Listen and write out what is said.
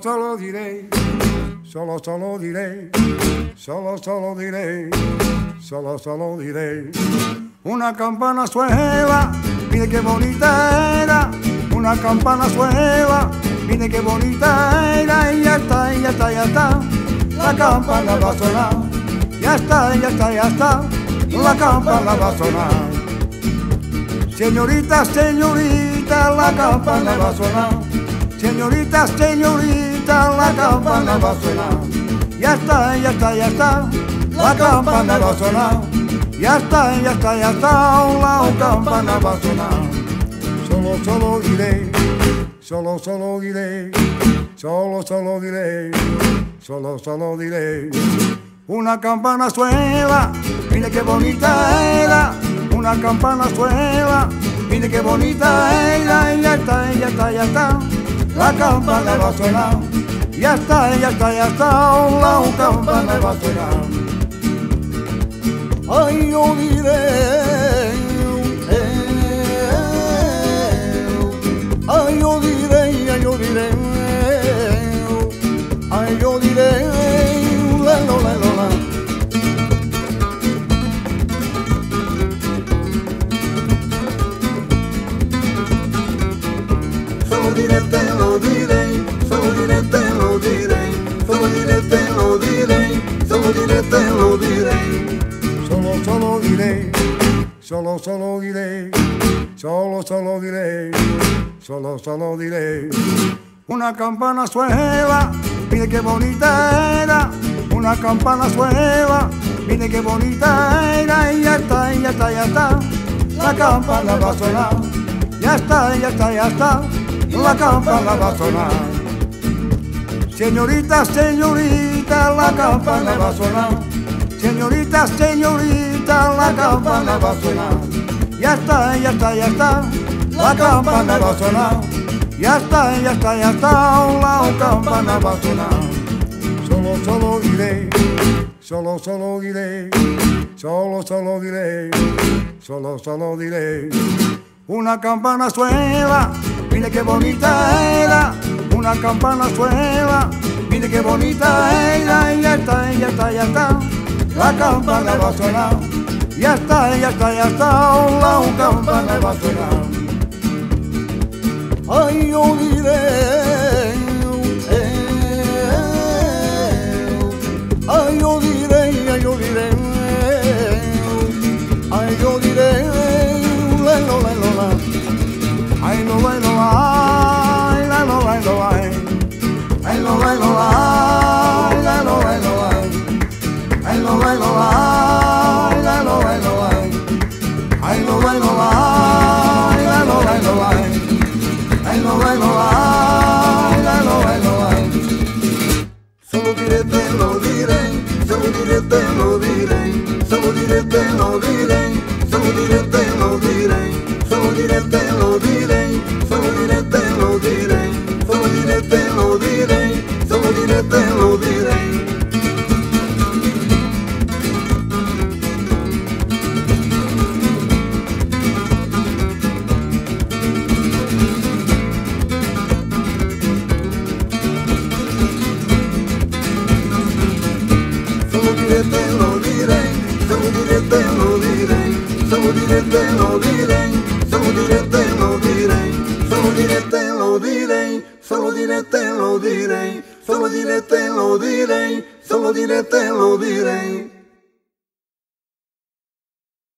solo diré, solo diré, solo diré, solo diré. Una campana suena, mire qué bonita era. Una campana suena, mire qué bonita era. Y ya está, ya está, ya está. La campana va a sonar. Ya está, ya está, ya está. La campana va a sonar. Señorita, señorita, la campana va a sonar. Señorita, señorita, la campana va a sonar. Ya está, ya está, ya está. La campana va a sonar. Ya está, ya está, ya está. La campana va a sonar. Solo diré, solo diré, solo diré, solo diré. Una campana suena, mire qué bonita era. Una campana suena, mire qué bonita era. Y ya está, ya está, ya está. La campana va a sonar. Ya está, ya está, ya está. La campana va a sonar. Ay, yo diré, ay, yo diré, ay, yo diré, ay, yo diré, la, la, la, la. Solo diré, te lo diré, solo diré, te lo diré, solo diré, te lo diré, solo diré, te lo diré. Solo diré, solo diré, solo diré, solo diré. Una campana suena, mire qué bonita era. Una campana suena, mire qué bonita era. Y ya está, ya está, ya está. La campana va a sonar. Ya está, ya está, ya está. La campana va a sonar. Señorita, señorita, la campana va a sonar. Señorita, señorita, la campana va a sonar. Ya está, ya está, ya está. La campana va a sonar. Ya está, ya está, ya está. La campana va a sonar. Solo diré, solo diré, solo diré, solo diré. Una campana suena, mire qué bonita era. Una campana suena, mire qué bonita era. Y ya está, ya está, ya está. La campana va a sonar. Ya está, ya está, ya está. La campana va a sonar. Ay, yo diré, ay, yo diré, ay, yo diré, ay, yo diré, la, la, la, la. Ay, no, ay, no, ay, la, no, ay, no, ay. Ay, no, ay, no, ay, la, no, ay, no, ay. Ay, no, ay, no, ay, la, no, ay, no, ay. Ay, no, ay, no, ay, la, no, ay, no, ay. Ay, no, ay, no, ay, la, no, ay, no, ay. Solo diré, te lo diré, solo diré, te lo diré, solo diré, te lo diré, solo diré, te lo diré, solo diré, te lo diré, solo diré, te lo diré, solo diré, te lo diré, solo diré, te lo diré. Solo diré, te lo diré, solo diré, te lo diré, solo diré, te lo diré, solo diré, te lo diré, solo diré, te lo diré, solo diré, te lo diré, solo diré, te lo diré, solo diré, te lo diré.